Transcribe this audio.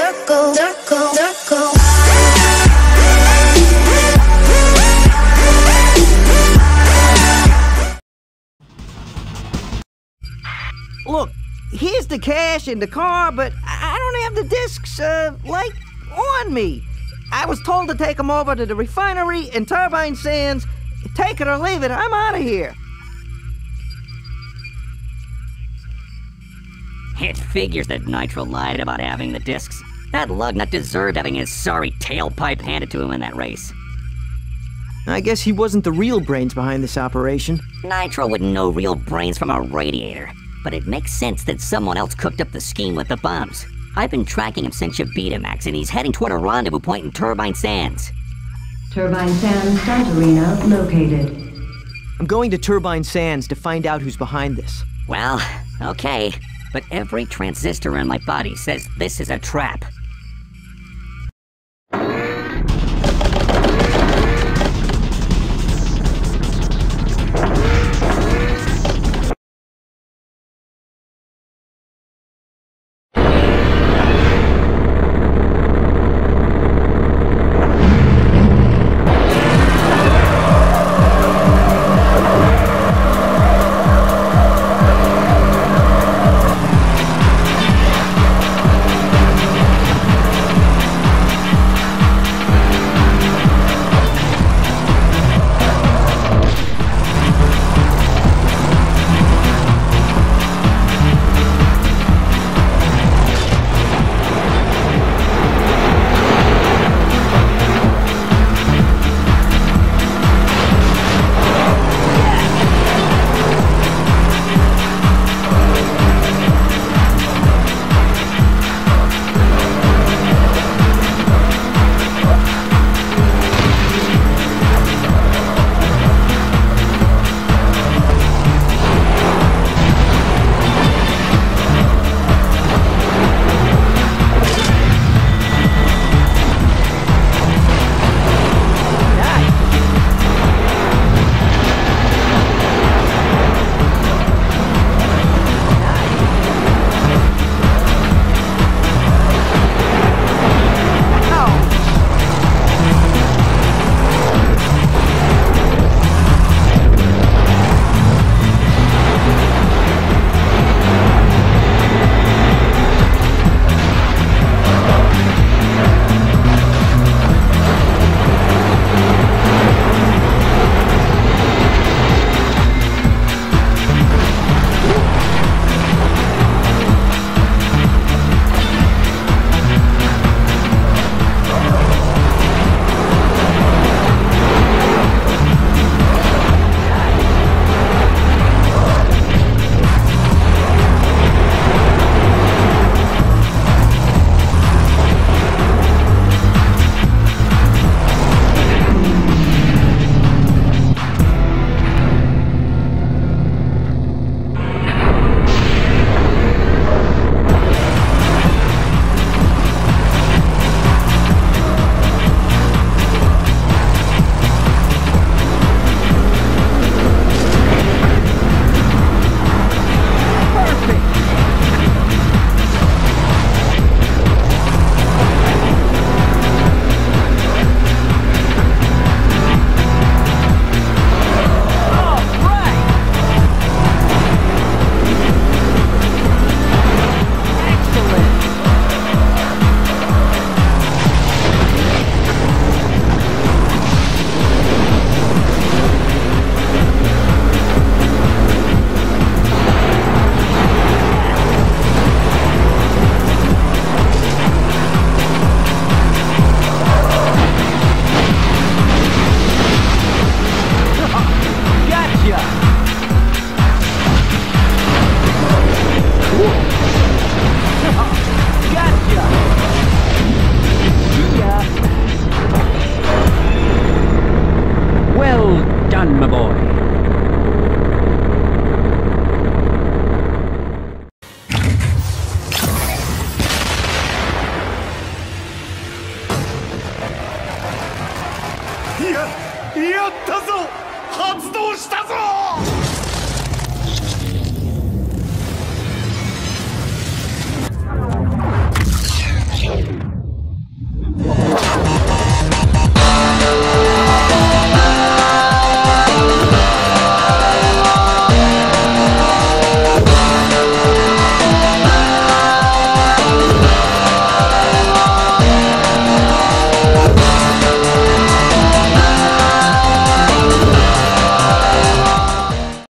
circle, circle, circle. Look, here's the cash in the car, but I don't have the discs, like, on me. I was told to take them over to the refinery in Turbine Sands. Take it or leave it, I'm out of here. It figures that Nitro lied about having the discs. That lugnut deserved having his sorry tailpipe handed to him in that race. I guess he wasn't the real brains behind this operation. Nitro wouldn't know real brains from a radiator, but it makes sense that someone else cooked up the scheme with the bombs. I've been tracking him since Betamax, and he's heading toward a rendezvous point in Turbine Sands. Turbine Sands Santorina located. I'm going to Turbine Sands to find out who's behind this. Well, okay, but every transistor in my body says this is a trap.